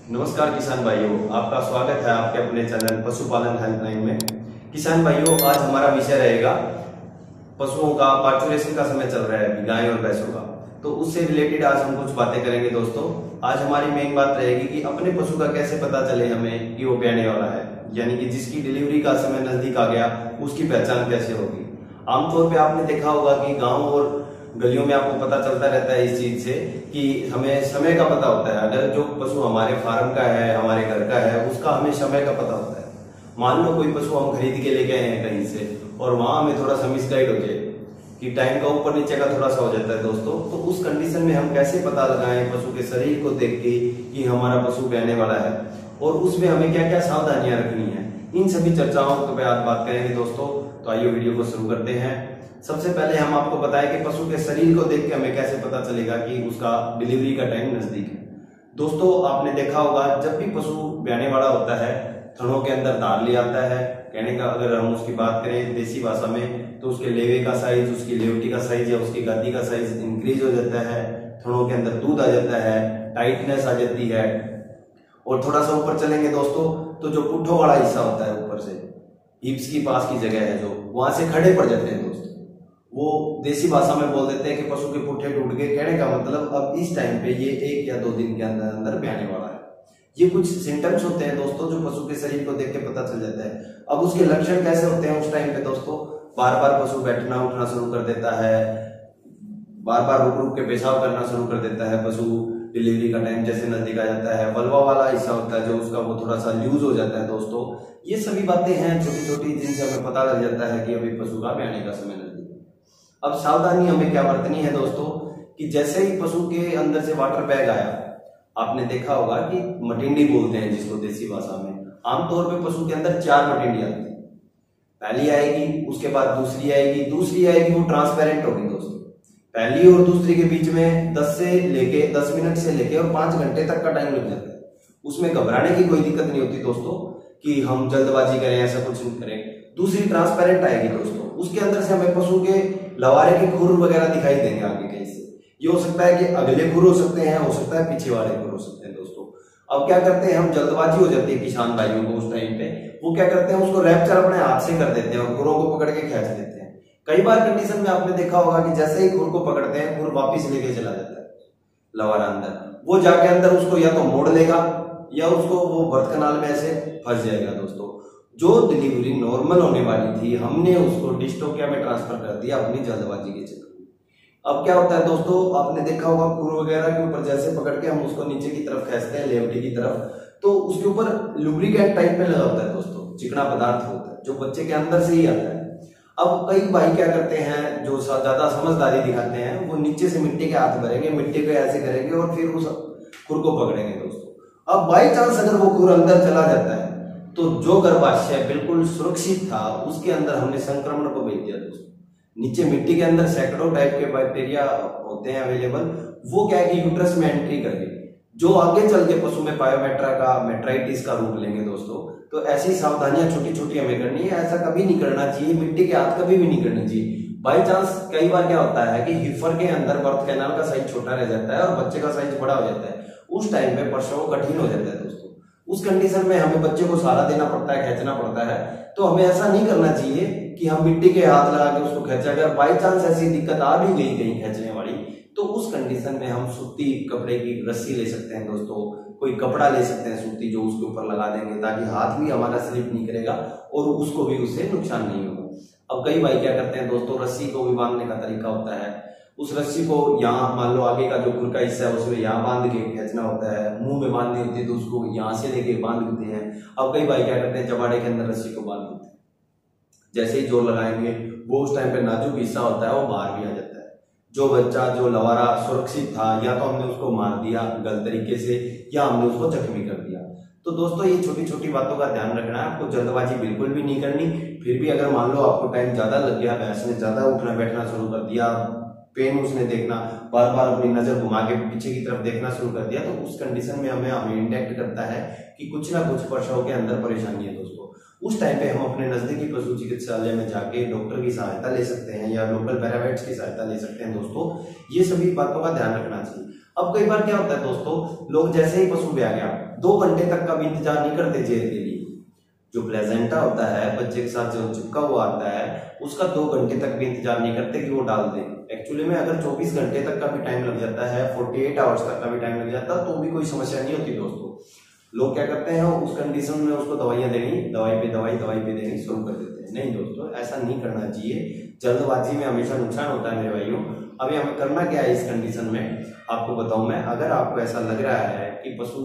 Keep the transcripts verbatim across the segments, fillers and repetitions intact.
नमस्कार किसान भाइयों, आपका स्वागत है आपके अपने चैनल पशुपालन हेल्पलाइन में। किसान भाइयों, आज हमारा विषय रहेगा पशुओं का पार्चुरेशन का समय चल रहा है, गाय और भैंसों का, तो उससे रिलेटेड आज हम कुछ बातें करेंगे। दोस्तों, आज हमारी मेन बात रहेगी कि अपने पशु का कैसे पता चले हमें कि वो ब्याने वाला है, यानी कि जिसकी डिलीवरी का समय नजदीक आ गया उसकी पहचान कैसे होगी। आमतौर पर आपने देखा होगा कि गाँव और गलियों में आपको पता चलता रहता है इस चीज से कि हमें समय का पता होता है। अगर जो पशु हमारे फार्म का है, हमारे घर का है, उसका हमें समय का पता होता है। मान लो कोई पशु हम खरीद के लेके आए हैं कहीं से और वहां हमें थोड़ा सा मिसगाइड हो जाए कि टाइम का ऊपर नीचे का थोड़ा सा हो जाता है दोस्तों, तो उस कंडीशन में हम कैसे पता लगाएं पशु के शरीर को देख के कि हमारा पशु ब्याने वाला है और उसमें हमें क्या क्या सावधानियां रखनी है, इन सभी चर्चाओं पे आज बात करेंगे दोस्तों। तो आइए वीडियो को शुरू करते हैं। सबसे पहले हम आपको बताएं कि पशु के शरीर को देख के हमें कैसे पता चलेगा कि उसका डिलीवरी का टाइम नजदीक है। दोस्तों, आपने देखा होगा जब भी पशु ब्याने वाला होता है थनों के अंदर धार ले आता है। कहने का अगर हम उसकी बात करें देसी भाषा में तो उसके लेवे का साइज, उसकी लेवटी का साइज या उसकी गादी का साइज इंक्रीज हो जाता है, थनों के अंदर दूध आ जाता है, टाइटनेस आ जाती है। और थोड़ा सा ऊपर चलेंगे दोस्तों तो जो पुट्ठों वाला हिस्सा होता है ऊपर से हिप्स की पास की जगह है, जो वहां से खड़े पड़ जाते हैं दोस्तों, वो देसी भाषा में बोल देते हैं कि पशु के पुट्ठे टूट गए। कहने का मतलब अब इस टाइम पे ये एक या दो दिन के अंदर अंदर ब्याने वाला है। ये कुछ सिम्टम्स होते हैं दोस्तों जो पशु के शरीर को देख के पता चल जाता है। अब उसके लक्षण कैसे होते हैं उस टाइम पे दोस्तों, बार बार पशु बैठना उठना शुरू कर देता है, बार बार रुक रुक के पेशाब करना शुरू कर देता है, पशु डिलीवरी का टाइम जैसे नजदीक आ जाता है, वल्वा वाला हिस्सा होता है जो उसका वो थोड़ा सा लूज हो जाता है दोस्तों। ये सभी बातें हैं छोटी छोटी जिनसे हमें पता लग जाता है कि अभी पशु का ब्याने का समय नजदीक। अब सावधानी हमें क्या बरतनी है दोस्तों कि जैसे ही पशु के अंदर से वाटर बैग आया, आपने देखा होगा कि मटिंडी बोलते हैं जिसको देसी भाषा में, आमतौर पे पशु के अंदर चार मटिंडी आती है। पहली आएगी, उसके बाद दूसरी आएगी, दूसरी आएगी वो ट्रांसपेरेंट होगी दोस्तों। पहली और दूसरी के बीच में दस से लेके दस मिनट से लेके और पांच घंटे तक का टाइम लग जाता है। उसमें घबराने की कोई दिक्कत नहीं होती दोस्तों कि हम जल्दबाजी करें, ऐसा कुछ नहीं करें। दूसरी ट्रांसपेरेंट आएगी दोस्तों, उसके अंदर से हमें पशु के लवारे के खुर वगैरह दिखाई देंगे आगे कहीं से। ये हो सकता है कि अगले खुर हो सकते हैं, हो सकता है पीछे वाले खुर हो सकते हैं दोस्तों। अब क्या करते हैं हम, जल्दबाजी हो जाती है किसान भाइयों को उस टाइम पे, वो क्या करते हैं उसको रैप्चर अपने हाथ से कर देते हैं और खुरों को पकड़ के खींच देते हैं। कई बार कंडीशन में आपने देखा होगा कि जैसे ही खुर को पकड़ते हैं खुर वापिस लेके चला जाता है लवारा अंदर, वो जाके अंदर उसको या तो मोड़ लेगा या उसको वो बर्थ कनाल में ऐसे फंस जाएगा दोस्तों। जो डिलीवरी नॉर्मल होने वाली थी हमने उसको डिस्टोपिया में ट्रांसफर कर दिया अपनी जल्दबाजी के चक्कर में। अब क्या होता है दोस्तों, आपने देखा होगा खुर वगैरह के ऊपर जैसे पकड़ के हम उसको नीचे की तरफ खींचते हैं लेवटी की तरफ, तो उसके ऊपर लुब्रिकेंट टाइप में लगा होता है दोस्तों, चिकना पदार्थ होता है जो बच्चे के अंदर से ही आता है। अब कई भाई क्या करते हैं जो ज्यादा समझदारी दिखाते हैं, वो नीचे से मिट्टी के हाथ भरेंगे, मिट्टी को ऐसे करेंगे और फिर उस खुर को पकड़ेंगे दोस्तों। अब बाई चांस अगर वो खुर अंदर चला जाता है तो जो गर्भाशय बिल्कुल सुरक्षित था उसके अंदर हमने संक्रमण को भेज दिया दोस्तों। नीचे मिट्टी के अंदर सैकड़ों टाइप के बैक्टीरिया होते हैं अवेलेबल, वो क्या है कि यूट्रस में एंट्री करके जो आगे चल के पशु में पायोमेट्रा का मेट्राइटिस का रूप लेंगे दोस्तों। तो ऐसी सावधानियां छोटी छोटी हमें करनी है, ऐसा कभी नहीं करना चाहिए, मिट्टी के हाथ कभी भी नहीं करनी चाहिए। बाई चांस कई बार क्या होता है कि हिफर के अंदर बर्थ कैनाल का साइज छोटा रह जाता है और बच्चे का साइज बड़ा हो जाता है, उस टाइम पे प्रसव कठिन हो जाता है दोस्तों। उस कंडीशन में हमें बच्चे को सहारा देना पड़ता है, खींचना पड़ता है। तो हमें ऐसा नहीं करना चाहिए कि हम मिट्टी के हाथ लगा के उसको खींचा, अगर बाई चांस ऐसी दिक्कत आ भी गई कहीं खींचने वाली, तो उस कंडीशन में हम सूती कपड़े की रस्सी ले सकते हैं दोस्तों, कोई कपड़ा ले सकते हैं सूती जो उसके ऊपर लगा देंगे ताकि हाथ भी हमारा स्लिप नहीं करेगा और उसको भी उससे नुकसान नहीं होगा। अब कई भाई क्या करते हैं दोस्तों, रस्सी को भी बांधने का तरीका होता है, उस रस्सी को यहाँ मान लो आगे का जो खुर का हिस्सा है उसमें यहाँ बांध के खींचना होता है, मुंह में बांधनी होती है तो उसको यहाँ से लेके बांध देते हैं। अब कई भाई क्या करते हैं जबाड़े के अंदर रस्सी को बांध देते हैं, जैसे ही जोर लगाएंगे वो उस टाइम पे नाजुक हिस्सा होता है वो बाहर भी आ जाता है। जो बच्चा जो लवारा सुरक्षित था या तो हमने उसको मार दिया गलत तरीके से या हमने उसको जख्मी कर दिया। तो दोस्तों ये छोटी छोटी बातों का ध्यान रखना है, आपको जल्दबाजी बिल्कुल भी नहीं करनी। फिर भी अगर मान लो आपको टाइम ज्यादा लग गया, भैंस ने ज्यादा उठना बैठना शुरू कर दिया, पेन उसने देखना, बार बार अपनी नजर घुमा के पीछे की तरफ देखना शुरू कर दिया, तो उस कंडीशन में हमें हमें इंडेक्ट करता है कि कुछ ना कुछ प्रसव के अंदर परेशानी है दोस्तों। उस टाइम पे हम अपने नजदीकी पशु चिकित्सालय में जाके डॉक्टर की सहायता ले सकते हैं या लोकल पैरावेट्स की सहायता ले सकते हैं दोस्तों। ये सभी बातों का ध्यान रखना चाहिए। अब कई बार क्या होता है दोस्तों, लोग जैसे ही पशु ब्याह गया दो घंटे तक का भी इंतजार नहीं करते जेर के लिए। जो प्लेजेंटा होता है बच्चे के साथ जो चिपका हुआ आता है उसका दो घंटे तक भी इंतजार नहीं करते कि वो डाल दे। एक्चुअली में अगर चौबीस घंटे तक का भी टाइम लग जाता है, अड़तालीस आवर्स तक का भी टाइम लग जाता है तो भी कोई समस्या नहीं होती दोस्तों। लोग क्या करते हैं उस कंडीशन में उसको दवाइयां देनी, दवाई पे दवाई दवाई पे देनी शुरू कर देते हैं। नहीं दोस्तों, ऐसा नहीं करना चाहिए। जल्दबाजी में हमेशा नुकसान होता है मेरे भाइयों। अभी हमें करना क्या है इस कंडीशन में आपको बताऊं मैं। अगर आपको ऐसा लग रहा है कि पशु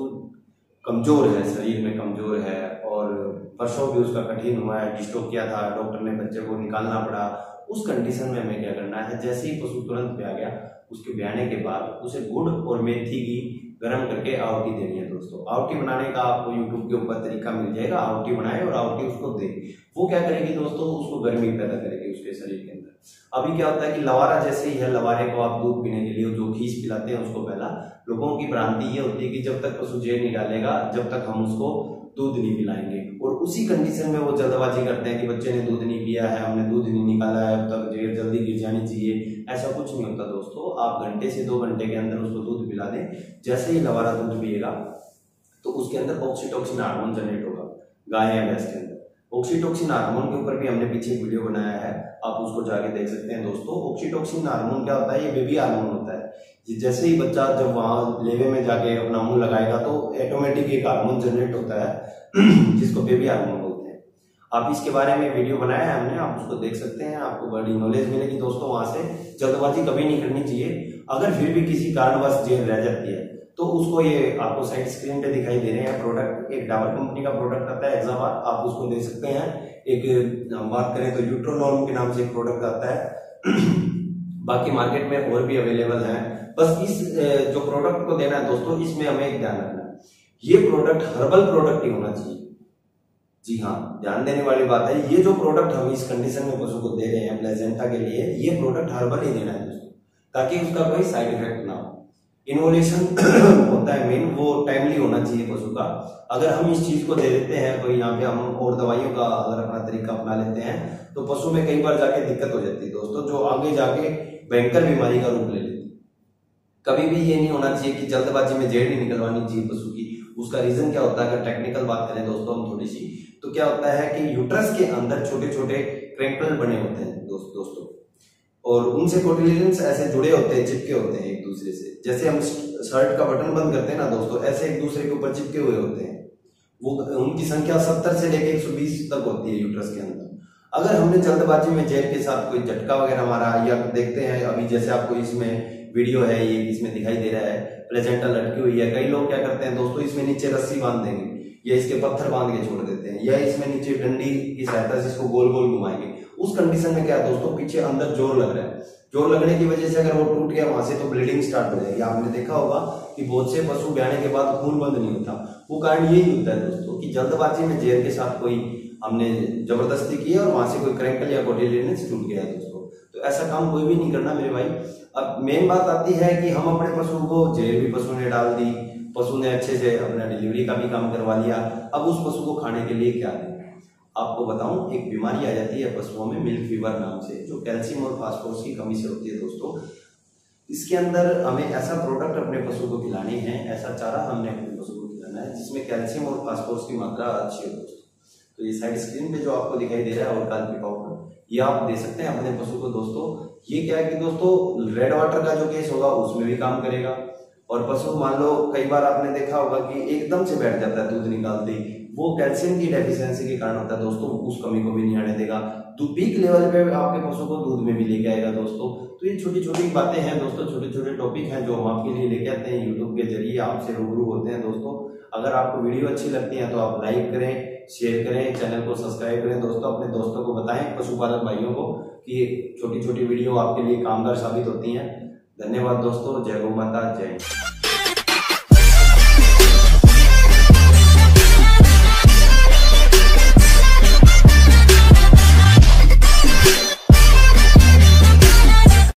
कमजोर है, शरीर में कमजोर है और प्रसव भी उसका कठिन हुआ है, डिस्टॉक किया था, डॉक्टर ने बच्चे को निकालना पड़ा, उस कंडीशन में हमें क्या करना है, जैसे ही पशु तुरंत ब्याह गया उसके ब्याहने के बाद उसे गुड़ और मेथी की गर्म करके आवटी देनी है दोस्तों। आवटी बनाने का आपको यूट्यूब के ऊपर तरीका मिल जाएगा। आवटी बनाए और आवटी उसको दे। वो क्या करेगी दोस्तों, उसको गर्मी पैदा करेगी उसके शरीर के अंदर। अभी क्या होता है कि लवारा जैसे ही है, लवारे को आप दूध पीने के लिए जो खींच पिलाते हैं उसको, पहला लोगों की भ्रांति ये होती है कि जब तक पशु जेर नहीं डालेगा जब तक हम उसको दूध नहीं पिलाएंगे। और उसी कंडीशन में वो जल्दबाजी करते हैं कि बच्चे ने दूध नहीं पिया है, हमने दूध नहीं निकाला है, अब तक जेर जल्दी गिर जानी चाहिए। ऐसा कुछ नहीं होता दोस्तों। आप घंटे से दो घंटे के अंदर उसको दूध पिला दें। जैसे ही लवारा दूध पिएगा तो उसके अंदर ऑक्सीटोसिन हार्मोन जनरेट होगा गाय या भैंस के अंदर। ऑक्सीटोसिन हार्मोन के ऊपर भी हमने पीछे एक वीडियो बनाया है, आप उसको जाके देख सकते हैं दोस्तों। ऑक्सीटोसिन हार्मोन क्या होता है, ये बेबी हार्मोन होता है। जैसे ही बच्चा जब वहां लेवे में जाके अपना मुंह लगाएगा तो ऑटोमेटिक एक हार्मोन जनरेट होता है जिसको बेबी हार्मोन बोलते हैं। आप इसके बारे में वीडियो बनाया है हमने, आप उसको देख सकते हैं, आपको बड़ी नॉलेज मिलेगी दोस्तों। वहां से जल्दबाजी कभी नहीं करनी चाहिए। अगर फिर भी किसी कारणवश जेर रह जाती है तो उसको, ये आपको साइड स्क्रीन पे दिखाई दे रहे हैं प्रोडक्ट, एक डाबर कंपनी का प्रोडक्ट आता है एक्साबार, आप उसको ले सकते हैं। एक हम बात करें तो यूट्रोनॉर्म के नाम से एक प्रोडक्ट आता है बाकी मार्केट में और भी अवेलेबल है। बस इस जो प्रोडक्ट को देना है दोस्तों, इसमें हमें एक ध्यान रखना है, ये प्रोडक्ट हर्बल प्रोडक्ट ही होना चाहिए। जी हाँ, ध्यान देने वाली बात है, ये जो प्रोडक्ट हम इस कंडीशन में पशु को दे रहे हैं प्लेजेंटा के लिए, ये प्रोडक्ट हर्बल ही देना है दोस्तों, ताकि उसका कोई साइड इफेक्ट ना हो। इनोलेशन होता है मेन, वो टाइमली होना चाहिए पशु का। अगर हम इस चीज को दे देते हैं तो यहाँ पे हम और दवाइयों का अगर अपना तरीका अपना लेते हैं तो पशु में कई बार जाके दिक्कत हो जाती है दोस्तों, जो आगे जाके भयंकर बीमारी का रूप ले लेती है। कभी भी ये नहीं होना चाहिए कि जल्दबाजी में जेर नहीं निकलवानी चाहिए पशु की। उसका रीजन क्या होता है, अगर टेक्निकल बात करें दोस्तों हम थोड़ी सी, तो क्या होता है कि यूट्रस के अंदर छोटे छोटे क्रैंकल बने होते हैं दोस्त दोस्तों और उनसे कोटिलिजन्स ऐसे जुड़े होते हैं, चिपके होते हैं एक दूसरे से। जैसे हम शर्ट का बटन बंद करते हैं ना दोस्तों, ऐसे एक दूसरे के ऊपर चिपके हुए होते हैं। वो उनकी संख्या सत्तर से लेकर एक सौ बीस तक होती है यूट्रस के अंदर। अगर हमने जल्दबाजी में जेर के साथ कोई झटका वगैरह मारा, या देखते हैं अभी जैसे आपको इसमें वीडियो है, ये इसमें दिखाई दे रहा है प्लेजेंटा लटकी हुई है, कई लोग क्या करते हैं दोस्तों, इसमें नीचे रस्सी बांध देंगे या इसके पत्थर बांध के छोड़ देते हैं, या इसमें नीचे डंडी की सहायता से इसको गोल गोल घुमाएंगे। उस कंडीशन में क्या है दोस्तों, पीछे अंदर जोर लग रहा है, जोर लगने की वजह से अगर वो टूट गया वहां से तो ब्लीडिंग स्टार्ट हो जाएगी। आपने देखा होगा कि बहुत से पशु ब्याहने के बाद खून बंद नहीं होता। वो कारण यही होता है दोस्तों कि जल्दबाजी में जेर के साथ कोई हमने जबरदस्ती की और वहां से कोई क्रैंकल या कोटिलिजन टूट गया दोस्तों। तो ऐसा काम कोई भी नहीं करना मेरे भाई। अब मेन बात आती है कि हम अपने पशु को, जेर भी पशु ने डाल दी, पशु ने अच्छे से अपना डिलीवरी का भी काम करवा लिया, अब उस पशु को खाने के लिए क्या दें। आपको बताऊं, एक बीमारी आ जाती है पशुओं में मिल्क फीवर नाम से, जो कैल्शियम और फास्फोरस की कमी से होती है दोस्तों। इसके अंदर हमें ऐसा प्रोडक्ट अपने पशु को खिलानी है, ऐसा चारा हमने अपने पशु को खिलाना है जिसमें कैल्शियम और फास्फोरस की मात्रा अच्छी हो दोस्तों। तो ये साइड स्क्रीन पे जो आपको दिखाई दे रहा है और पिकॉक, ये आप दे सकते हैं अपने पशु को दोस्तों। ये क्या है कि दोस्तों रेड वाटर का जो केस होगा उसमें भी काम करेगा। और पशु मान लो कई बार आपने देखा होगा कि एकदम से बैठ जाता है दूध निकालते ही, वो कैल्शियम की डेफिशिएंसी के कारण होता है दोस्तों, उस कमी को भी नहीं आने देगा। तो पीक लेवल पे आपके पशु को दूध में भी लेके आएगा दोस्तों। तो ये छोटी छोटी बातें हैं दोस्तों, छोटे छोटे टॉपिक हैं जो हम आपके लिए लेके आते हैं यूट्यूब के जरिए, आपसे रूबरू होते हैं दोस्तों। अगर आपको वीडियो अच्छी लगती है तो आप लाइक करें, शेयर करें, चैनल को सब्सक्राइब करें दोस्तों। अपने दोस्तों को बताएं, पशुपालक भाइयों को, कि छोटी छोटी वीडियो आपके लिए कामगार साबित होती हैं। धन्यवाद दोस्तों। जय गौ माता, जय।